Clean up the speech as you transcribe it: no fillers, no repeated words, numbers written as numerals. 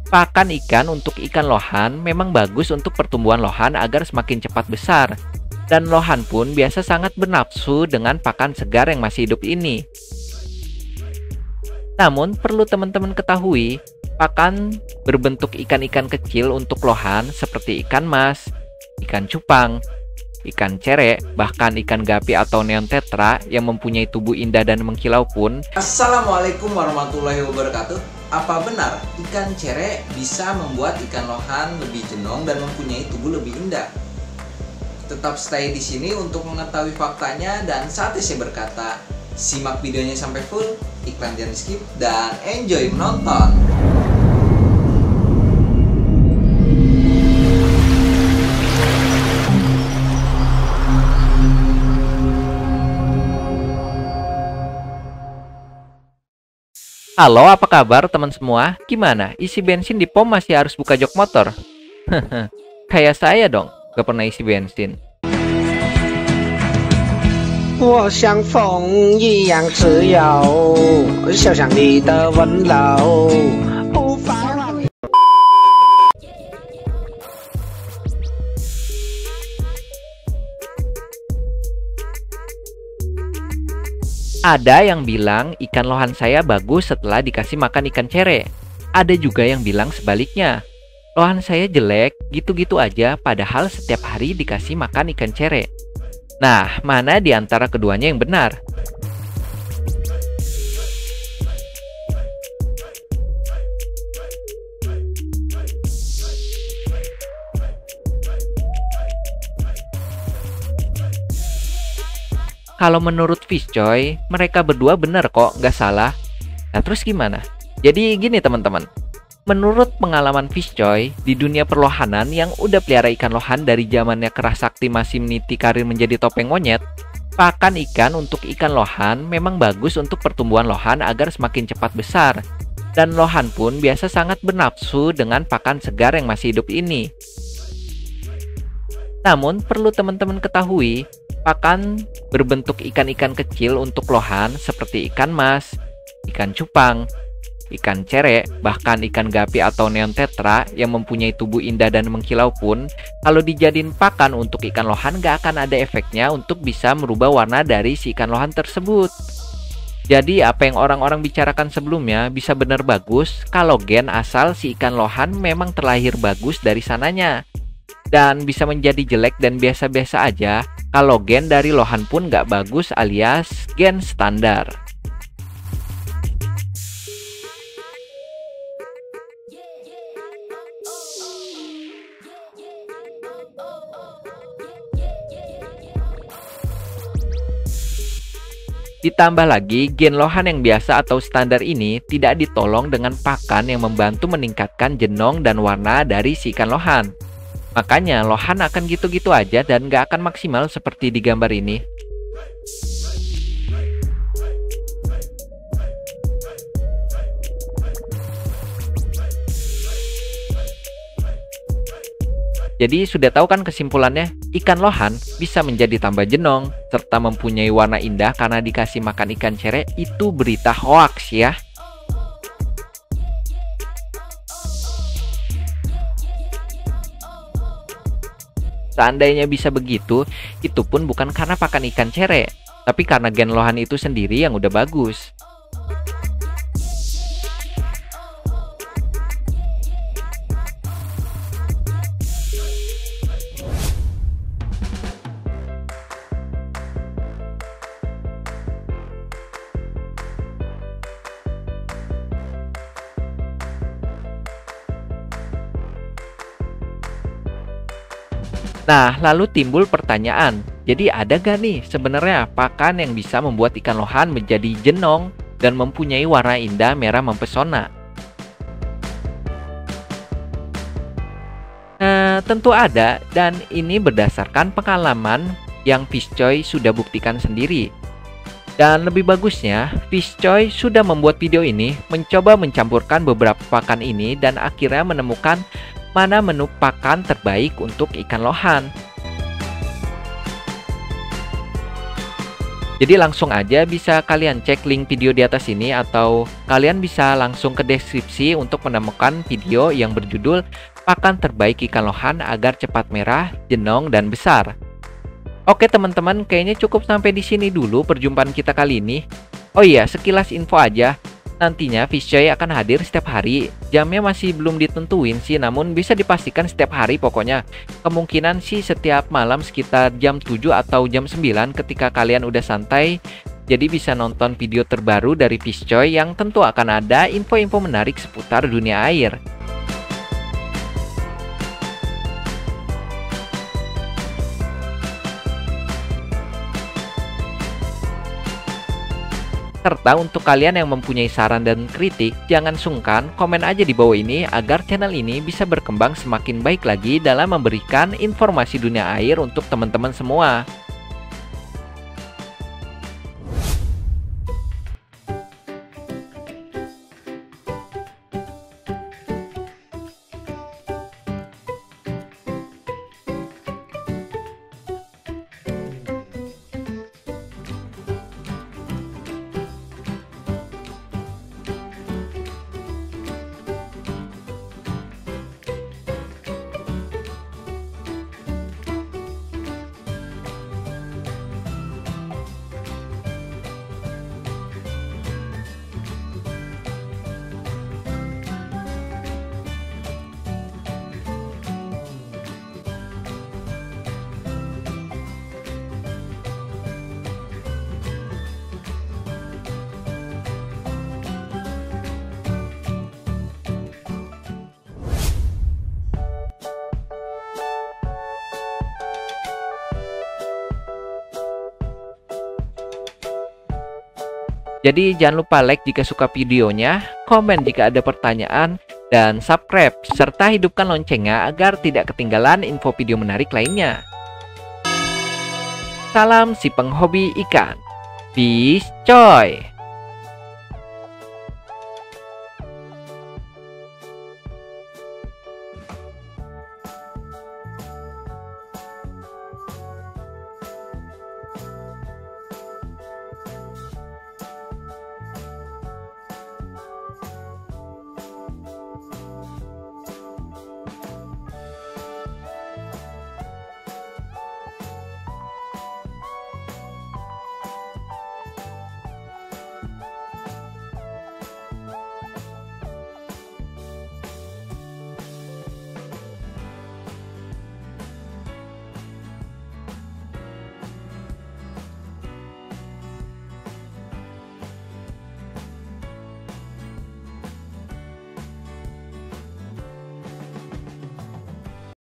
Pakan ikan untuk ikan lohan memang bagus untuk pertumbuhan lohan agar semakin cepat besar. Dan lohan pun biasa sangat bernafsu dengan pakan segar yang masih hidup ini. Namun, perlu teman-teman ketahui, pakan berbentuk ikan-ikan kecil untuk lohan seperti ikan mas, ikan cupang, ikan cere, bahkan ikan gapi atau neon tetra yang mempunyai tubuh indah dan mengkilau pun. Assalamualaikum warahmatullahi wabarakatuh. Apa benar ikan cere bisa membuat ikan lohan lebih jenong dan mempunyai tubuh lebih indah? Tetap stay di sini untuk mengetahui faktanya, dan saatnya saya berkata, simak videonya sampai full, iklan jangan skip, dan enjoy menonton. Halo, apa kabar teman semua? Gimana? Isi bensin di pom masih harus buka jok motor? Kayak saya dong, gak pernah isi bensin. 我像风一样自由，就像你的温柔，无法让你。 Ada yang bilang ikan lohan saya bagus setelah dikasih makan ikan cere. Ada juga yang bilang sebaliknya. Lohan saya jelek, gitu-gitu aja padahal setiap hari dikasih makan ikan cere. Nah, mana di antara keduanya yang benar? Kalau menurut Fishcoy, mereka berdua bener kok, nggak salah. Nah terus gimana? Jadi gini teman-teman. Menurut pengalaman Fishcoy, di dunia perlohanan yang udah pelihara ikan lohan dari zamannya Kerasakti masih meniti karir menjadi topeng monyet, pakan ikan untuk ikan lohan memang bagus untuk pertumbuhan lohan agar semakin cepat besar. Dan lohan pun biasa sangat bernafsu dengan pakan segar yang masih hidup ini. Namun perlu teman-teman ketahui, pakan berbentuk ikan-ikan kecil untuk lohan seperti ikan mas, ikan cupang, ikan cere, bahkan ikan gapi atau neon tetra yang mempunyai tubuh indah dan mengkilau pun, kalau dijadiin pakan untuk ikan lohan gak akan ada efeknya untuk bisa merubah warna dari si ikan lohan tersebut. Jadi apa yang orang-orang bicarakan sebelumnya bisa benar bagus kalau gen asal si ikan lohan memang terlahir bagus dari sananya. Dan bisa menjadi jelek dan biasa-biasa aja kalau gen dari lohan pun nggak bagus alias gen standar. Ditambah lagi, gen lohan yang biasa atau standar ini tidak ditolong dengan pakan yang membantu meningkatkan jenong dan warna dari si ikan lohan. Makanya lohan akan gitu-gitu aja dan gak akan maksimal seperti di gambar ini. Jadi sudah tahu kan kesimpulannya? Ikan lohan bisa menjadi tambah jenong serta mempunyai warna indah karena dikasih makan ikan cere. Itu berita hoaks ya. Seandainya bisa begitu, itu pun bukan karena pakan ikan cere, tapi karena gen lohan itu sendiri yang udah bagus. Nah, lalu timbul pertanyaan, jadi ada gak nih sebenarnya pakan yang bisa membuat ikan lohan menjadi jenong dan mempunyai warna indah merah mempesona? Tentu ada, dan ini berdasarkan pengalaman yang Fishcoy sudah buktikan sendiri. Dan lebih bagusnya, Fishcoy sudah membuat video ini mencoba mencampurkan beberapa pakan ini dan akhirnya menemukan mana menu pakan terbaik untuk ikan lohan. Jadi langsung aja bisa kalian cek link video di atas ini atau kalian bisa langsung ke deskripsi untuk menemukan video yang berjudul Pakan Terbaik Ikan Lohan Agar Cepat Merah, Jenong, dan Besar. Oke teman-teman, kayaknya cukup sampai di sini dulu perjumpaan kita kali ini. Oh iya, sekilas info aja. Nantinya Fishjoy akan hadir setiap hari. Jamnya masih belum ditentuin sih, namun bisa dipastikan setiap hari pokoknya. Kemungkinan sih setiap malam sekitar jam 7 atau jam 9 ketika kalian udah santai. Jadi bisa nonton video terbaru dari Fishjoy yang tentu akan ada info-info menarik seputar dunia air. Serta untuk kalian yang mempunyai saran dan kritik, jangan sungkan komen aja di bawah ini agar channel ini bisa berkembang semakin baik lagi dalam memberikan informasi dunia air untuk teman-teman semua. Jadi jangan lupa like jika suka videonya, komen jika ada pertanyaan, dan subscribe, serta hidupkan loncengnya agar tidak ketinggalan info video menarik lainnya. Salam si penghobi ikan. Fishjoy!